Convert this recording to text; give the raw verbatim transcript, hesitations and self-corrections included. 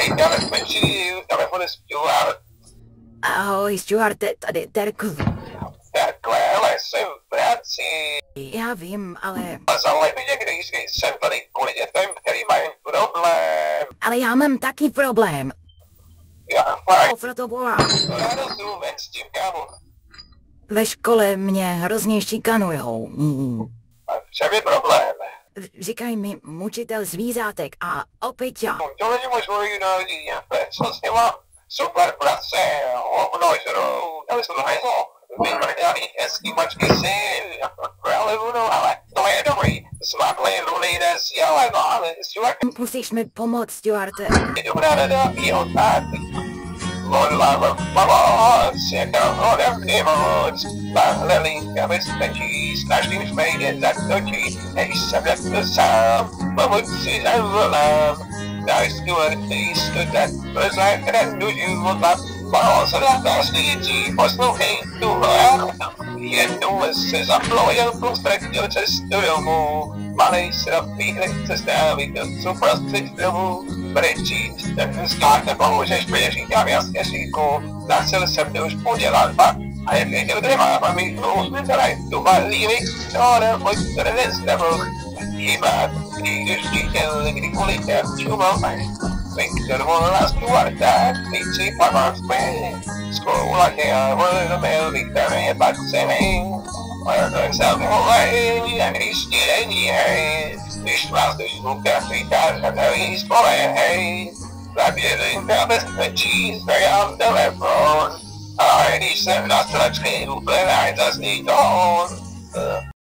nebezpečí, telefon Stuart. Ahoj, Stuarte, tady Terku. Takhle, ale jsem v práci. Já vím, ale... A zavolej mi někdy, jsem tady kvůli dětem, který mají problém. Ale já mám taky problém. Já fakt. Proto volám. Já rozumím s tím, kámo. Ve škole mě hrozně šikanujou. Mm. A v čem je problém? Říkají mi mučitel zvířátek a opět já. To není možná jiná jiná, co s těma super práce, hovno žrou, dali jsme to hajzlo. Vybrali hezký mačky syn, ale ono, ale to je dobrý. Smakli lidé s jeleno, ale Stuart... Musíš mi pomoct, Stuarte. Je dobrá rada, jo, tak. Modlava pomoc, jako hodně moc. Lelíka bezpečí, s každým smejde zatočí. Nejsem jak to sám, pomoci zavolám. Daj Stuart, nejsem tak bezlákrandu života. Mohol se na následující, poslouchej tuhle. Jednou se zaplojil, postratil cestu domů. Malej srapý nechce strávit noc uprostřed domu. Brečí, ten skát nepomůžeš, protože říkám jasně říku. Nasil jsem to už udělat dva. A jak věděl, kde má maminku, nedaraj tu malý no, nebo to dnes nemohl. Hýbat, když chtěl, kdy kvůli těm čumal. Victor volila Stuarta, když si pamatujeme. Skoula těla, volil byl Victor je pacený. Mordor se volej, a když ti není hej. Když vás do žluka říkáš a tady spolehej. Zaběli na bezpečí, zdajám telefon. A když jsem na stračky, úplně zazní tón.